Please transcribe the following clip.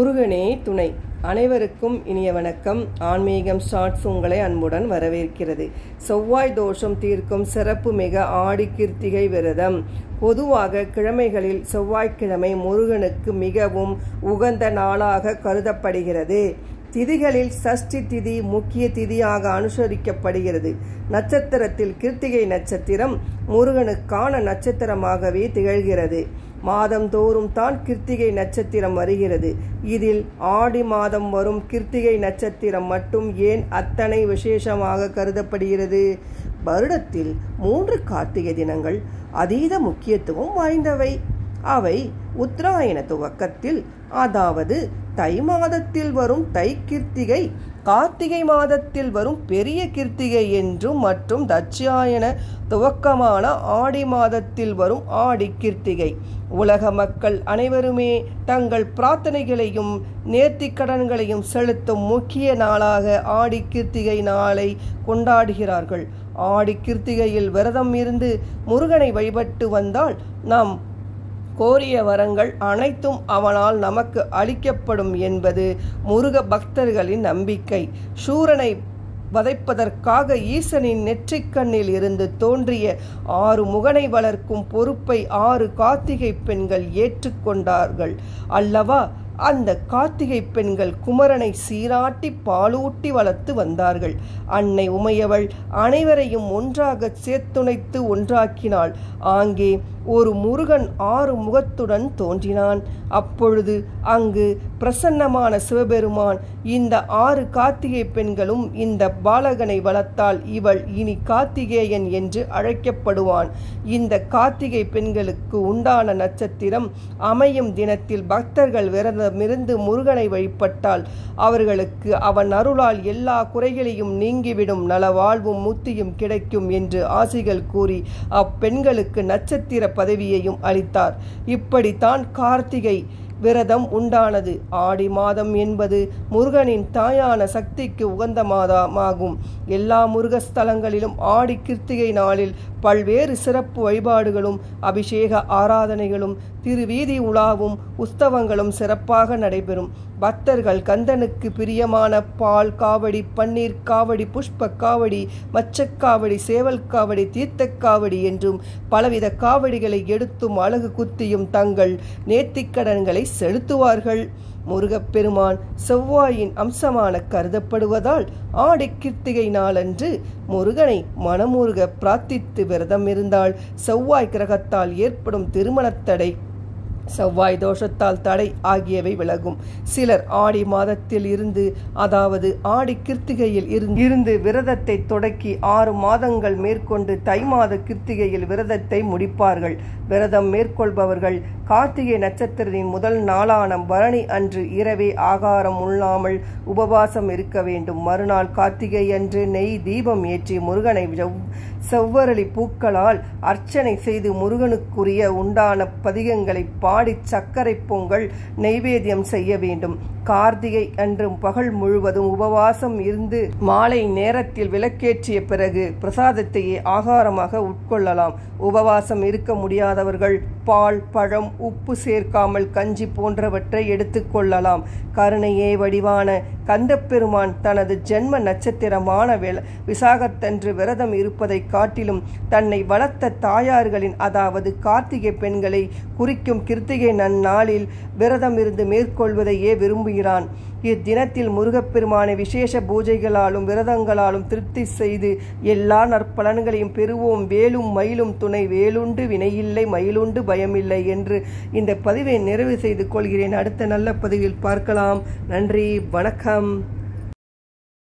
முருகனே துணை. அனைவருக்கும் இனிய வணக்கம். ஆன்மீகம் ஷார்ட்ஸ் உங்களை அன்புடன் வரவேற்கிறது. செவ்வாய் தோஷம் தீர்க்கும் சிறப்பு மிக ஆடி கிருத்திகை விரதம். பொதுவாக கிழமைகளில் செவ்வாய்க்கிழமை முருகனுக்கு மிகவும் உகந்த நாளாக கருதப்படுகிறது. திதிகளில் சஷ்டி திதி முக்கிய திதியாக அனுசரிக்கப்படுகிறது. நட்சத்திரத்தில் கிருத்திகை நட்சத்திரம் முருகனுக்கான நட்சத்திரமாகவே திகழ்கிறது. மாதந்தோறும் தான் கிருத்திகை நட்சத்திரம் வருகிறது. இதில் ஆடி மாதம் வரும் கிருத்திகை நட்சத்திரம் மட்டும் ஏன் அத்தனை விசேஷமாக கருதப்படுகிறது? வருடத்தில் 3 கார்த்திகை தினங்கள் அதீத முக்கியத்துவம் வாய்ந்தவை. அவை உத்தராயண துவக்கத்தில், அதாவது தை மாதத்தில் வரும் தை கிருத்திகை, கார்த்திகை மாதத்தில் வரும் பெரிய கிருத்திகை என்றும், மற்றும் தட்சிணாயன துவக்கமான ஆடி மாதத்தில் வரும் ஆடி கிருத்திகை. உலக மக்கள் அனைவருமே தங்கள் பிரார்த்தனைகளையும் நேர்த்திக்கடன்களையும் செலுத்தும் முக்கிய நாளாக ஆடி கிருத்திகை நாளை கொண்டாடுகிறார்கள். ஆடி கிருத்திகையில் விரதம் இருந்து முருகனை வழிபட்டு வந்தால் நாம் கோரிய வரங்கள் அனைத்தும் அவனால் நமக்கு அளிக்கப்படும் என்பது முருக பக்தர்களின் நம்பிக்கை. சூரனை வதைப்பதற்காக ஈசனின் நெற்றிக்கண்ணில் இருந்து தோன்றிய 6 முகனை வளர்க்கும் பொறுப்பை 6 கார்த்திகை பெண்கள் ஏற்றுக்கொண்டார்கள் அல்லவா? அந்த கார்த்திகை பெண்கள் குமரனை சீராட்டி பாலூட்டி வளர்த்து வந்தார்கள். அன்னை உமையவள் அனைவரையும் ஒன்றாக சேர்த்துணைத்து ஒன்றாக்கினாள். ஆங்கே ஒரு முருகன் 6 முகத்துடன் தோன்றினான். அப்பொழுது அங்கு பிரசன்னமான சிவபெருமான், இந்த 6 கார்த்திகை பெண்களும் இந்த பாலகனை வளர்த்தால் இவள் இனி கார்த்திகேயன் என்று அழைக்கப்படுவான். இந்த கார்த்திகை பெண்களுக்கு உண்டான நட்சத்திரம் அமையும் தினத்தில் பக்தர்கள் விரதமிருந்து முருகனை வழிபட்டால் அவர்களுக்கு அவன் அருளால் எல்லா குறைகளையும் நீங்கிவிடும், நலவாழ்வும் முத்தியும் கிடைக்கும் என்று ஆசிகள் கூறி அப்பெண்களுக்கு நட்சத்திர பதவியையும் அளித்தார். இப்படித்தான் கார்த்திகை விரதம் உண்டானது. ஆடி மாதம் என்பது முருகனின் தாயான சக்திக்கு உகந்த மாதமாகும். எல்லா முருகஸ்தலங்களிலும் ஆடி கிருத்திகை நாளில் பல்வேறு சிறப்பு வழிபாடுகளும் அபிஷேக ஆராதனைகளும் திருவீதி உலாவும் உற்சவங்களும் சிறப்பாக நடைபெறும். பக்தர்கள் கந்தனுக்கு பிரியமான பால் காவடி, பன்னீர் காவடி, புஷ்ப காவடி, மச்சக்காவடி, சேவல் காவடி, தீர்த்தக்காவடி என்றும் பலவித காவடிகளை எடுத்தும் அழகு குத்தியும் தங்கள் நேர்த்திக்கடன்களை செலுத்துவார்கள். முருகப்பெருமான் செவ்வாயின் அம்சமான கருதப்படுவதால் ஆடி கிருத்திகை நாளன்று முருகனை மனமுருக பிரார்த்தித்து விரதம் இருந்தால் செவ்வாய் கிரகத்தால் ஏற்படும் திருமணத்தடை, செவ்வாய் தோஷத்தால் தடை ஆகியவை விலகும். சிலர் ஆடி மாதத்தில் இருந்து, அதாவது ஆடி கிருத்திகையில் இருந்து விரதத்தை தொடக்கி 6 மாதங்கள் மேற்கொண்டு தை மாத கிருத்திகையில் விரதத்தை முடிப்பார்கள். விரதம் மேற்கொள்பவர்கள் கார்த்திகை நட்சத்திரத்தின் முதல் நாளான பரணி அன்று இரவே ஆகாரம் உண்ணாமல் உபவாசம் இருக்க வேண்டும். மறுநாள் கார்த்திகை அன்று நெய் தீபம் ஏற்றி முருகனை செவ்வரளி பூக்களால் அர்ச்சனை செய்து முருகனுக்குரிய உண்டான பதிகங்களை பாடி சர்க்கரை பொங்கல் நெய்வேத்தியம் செய்ய வேண்டும். கார்த்திகை அன்று பகல் முழுவதும் உபவாசம் இருந்து மாலை நேரத்தில் விளக்கேற்றிய பிறகு பிரசாதத்தையே ஆகாரமாக உட்கொள்ளலாம். உபவாசம் இருக்க முடியாதவர்கள் பால், பழம், உப்பு சேர்க்காமல் கஞ்சி போன்றவற்றை எடுத்துக்கொள்ளலாம். கருணையே வடிவான கந்தப்பெருமான் தனது ஜென்ம நட்சத்திரமான விசாகத்தன்று விரதம் இருப்பதை காட்டிலும் தன்னை வளர்த்த தாயார்களின், அதாவது கார்த்திகை பெண்களை குறிக்கும் கிருத்திகை நன்னாளில் விரதம் இருந்து மேற்கொள்வதையே விரும்புகிறான். இத்தினத்தில் முருகப்பெருமானை விசேஷ பூஜைகளாலும் விரதங்களாலும் திருப்தி செய்து எல்லா நற்பலன்களையும் பெறுவோம். வேலும் மயிலும் துணை, வேலுண்டு வினையில்லை, மயிலுண்டு பயமில்லை என்று இந்த பதிவை நிறைவு செய்து கொள்கிறேன். அடுத்த நல்ல பதிவில் பார்க்கலாம். நன்றி, வணக்கம்.